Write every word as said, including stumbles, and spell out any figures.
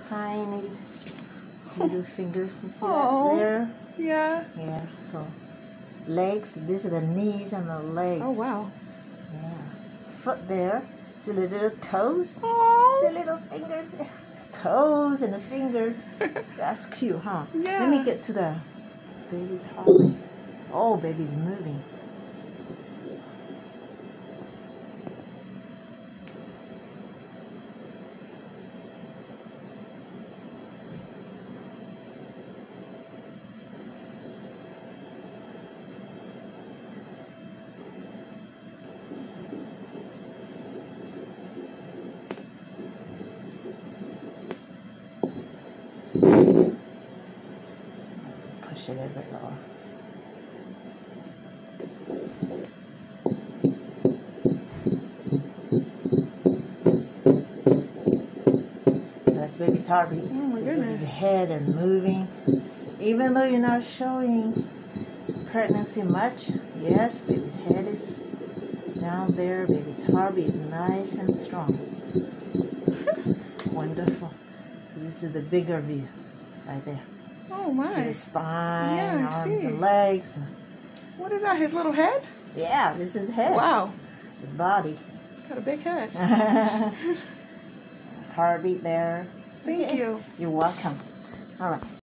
tiny little fingers. You see Oh, that there? yeah. Yeah, so legs, these are the knees and the legs. Oh, wow. Yeah. Foot there. See the little toes? Oh. See the little fingers there? Toes and the fingers. That's cute, huh? Yeah. Let me get to the baby's heartbeat. Oh, baby's moving. Push it a bit lower. That's baby's heartbeat. Oh my goodness. Baby's head and moving. Even though you're not showing pregnancy much, yes, baby's head is down there. Baby's heartbeat is nice and strong. Wonderful. So this is the bigger view right there. Oh my. See the spine, Yeah, I arms see. and legs. What is that, his little head? Yeah, this is his head. Wow. His body. Got a big head. Heartbeat there. Thank Okay. you. You're welcome. All right.